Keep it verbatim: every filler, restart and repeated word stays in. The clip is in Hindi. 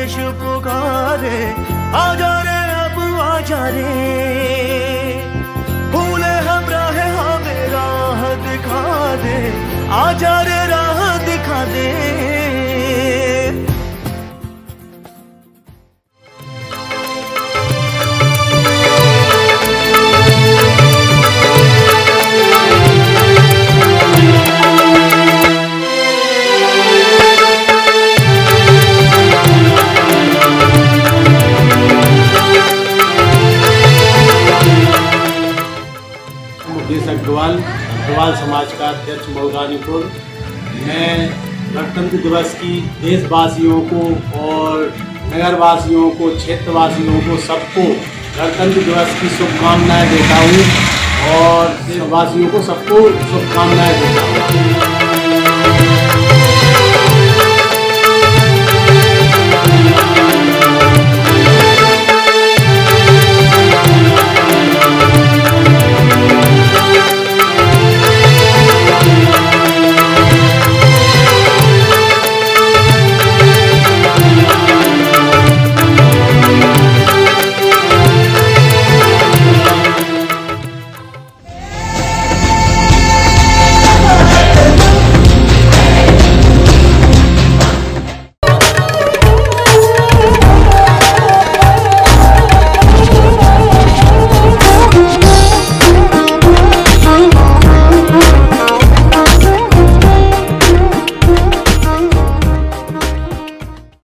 देश पुकारे, आजा रे अब आजा रे, भूले हम राह हमें राह दिखा दे, आजा रे राह दिखा दे। अग्रवाल अग्रवाल समाज का अध्यक्ष मऊरानीपुर। मैं गणतंत्र दिवस की देशवासियों को और नगरवासियों को, क्षेत्रवासियों को, सबको गणतंत्र दिवस की शुभकामनाएं देता हूँ और देशवासियों को सबको शुभकामनाएं देता हूँ।